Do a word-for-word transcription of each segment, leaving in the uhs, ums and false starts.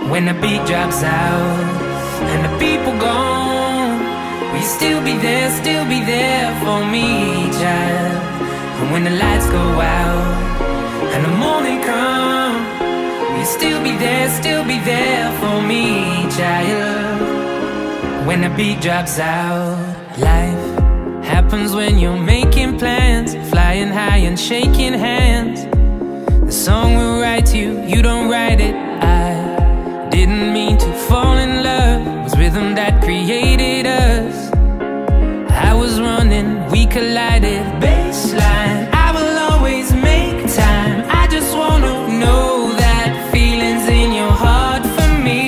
When the beat drops out and the people gone, will you still be there, still be there for me, child? And when the lights go out and the morning come, will you still be there, still be there for me, child? When the beat drops out. Life happens when you're making plans, flying high and shaking hands. The song will write you, you don't write it. I didn't mean to fall in love, it was rhythm that created us. I was running, we collided. Baseline, I will always make time. I just wanna know that feeling's in your heart for me.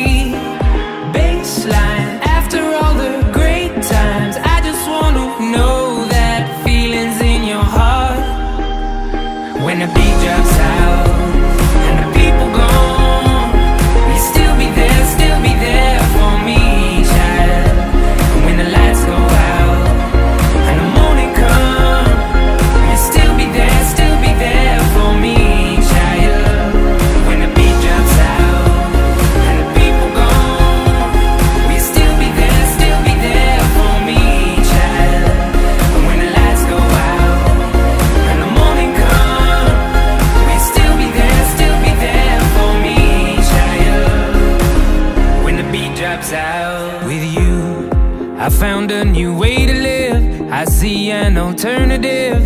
Baseline, after all the great times, I just wanna know that feeling's in your heart. When the beat drops out and the people gone, will you still be there, still be there for me, child? And when the lights go out and the morning come, will you still be there, still be there for me, child? When the beat drops out and the people gone, will you still be there, still be there for me, child? And when the lights go out and the morning come, will you still be there, still be there for me, child? When the beat drops out. With you, I found a new way to live. I see an alternative.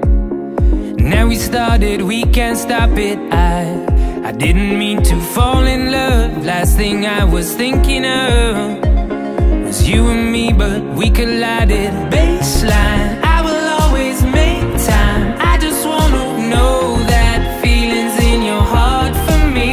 Now we started, we can't stop it. I, I didn't mean to fall in love. Last thing I was thinking of was you and me, but we collided. Baseline, I will always make time. I just wanna know that feeling's in your heart for me.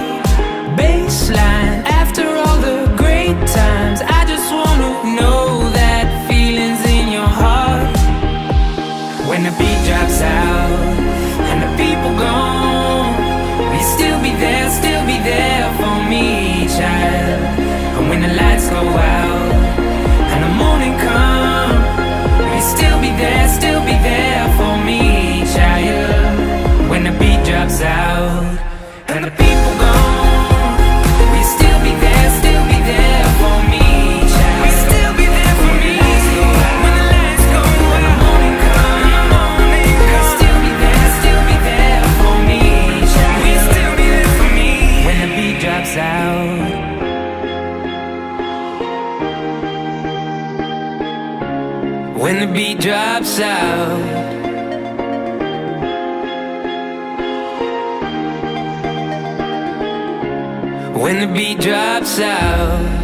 Baseline, after all the great times, I just wanna know that feeling's in your heart. When the beat drops out and the people gone, will you still be there, still be there for me, child? And when the lights go out and the morning come, will you still be there, still be there for me, child? When the beat drops out and the people gone, will you still be there, still be there for me, child? Will you still be there for me? When the lights go out and the morning come, will you still be there, still be there for me, child? Will you still be there for me? When the beat drops out. When the beat drops out. When the beat drops out.